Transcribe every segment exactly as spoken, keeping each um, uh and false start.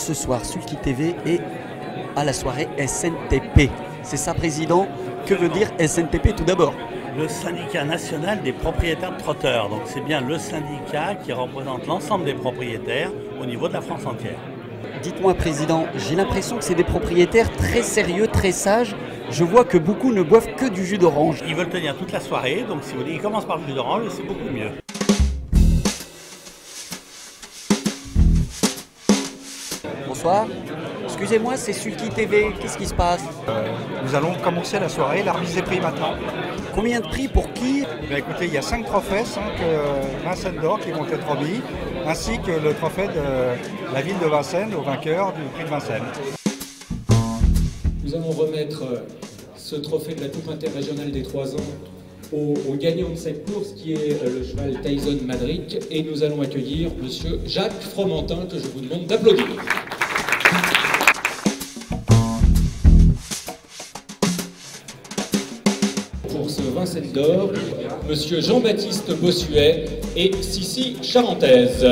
ce soir, Sulky T V est à la soirée S N T P. C'est ça, Président. Que veut dire S N T P tout d'abord? Le syndicat national des propriétaires de trotteurs. Donc c'est bien le syndicat qui représente l'ensemble des propriétaires au niveau de la France entière. Dites-moi, Président, j'ai l'impression que c'est des propriétaires très sérieux, très sages. Je vois que beaucoup ne boivent que du jus d'orange. Ils veulent tenir toute la soirée, donc si vous voulez, ils commencent par le jus d'orange, c'est beaucoup mieux. Bonsoir. Excusez-moi, c'est Sulky T V. Qu'est-ce qui se passe? euh, Nous allons commencer la soirée, la remise des prix maintenant. Combien de prix pour qui? Bien, écoutez, il y a cinq trophées, cinq euh, Vincennes d'or qui vont être remis, ainsi que le trophée de la ville de Vincennes au vainqueur du prix de Vincennes. Nous allons remettre ce trophée de la Coupe interrégionale des trois ans au, au gagnant de cette course qui est le cheval Tyson Madric, et nous allons accueillir monsieur Jacques Fromentin que je vous demande d'applaudir. Pour ce Vincennes d'or, monsieur Jean-Baptiste Bossuet et Sissi Charentaise.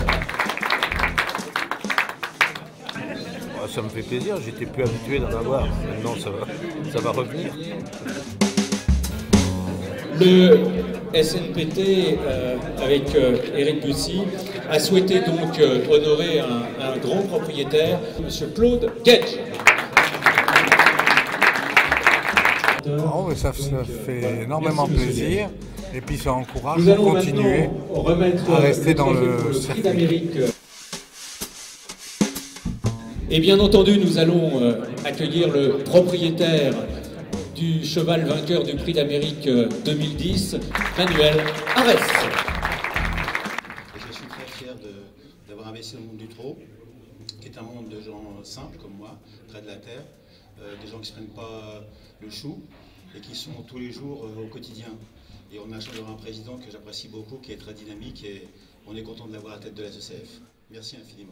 Ça me fait plaisir, j'étais plus habitué d'en avoir. Maintenant, ça va, ça va revenir. Le S N P T, euh, avec euh, Éric Bussy, a souhaité donc euh, honorer un, un grand propriétaire, monsieur Claude Gage. Oh, ça, ça fait énormément plaisir et puis ça encourage Nous à allons continuer remettre à rester dans le, le le prix circuit d'Amérique. Et bien entendu, nous allons euh, accueillir le propriétaire du cheval vainqueur du prix d'Amérique deux mille dix, Manuel Arès. Je suis très fier d'avoir investi dans le monde du trot, qui est un monde de gens simples comme moi, près de la terre, euh, des gens qui ne se prennent pas le chou et qui sont tous les jours euh, au quotidien. Et on a la chance d'avoir un président que j'apprécie beaucoup, qui est très dynamique, et on est content de l'avoir à la tête de la S E C F. Merci infiniment.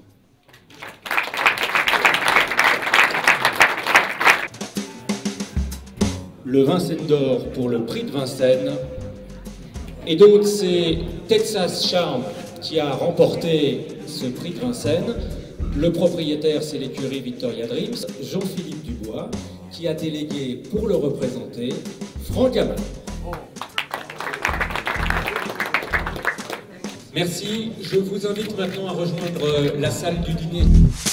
Le Vincennes d'or pour le prix de Vincennes. Et donc c'est Texas Charm qui a remporté ce prix de Vincennes. Le propriétaire, c'est l'écurie Victoria Dreams, Jean-Philippe Dubois, qui a délégué pour le représenter Franck Hamel. Merci. Je vous invite maintenant à rejoindre la salle du dîner.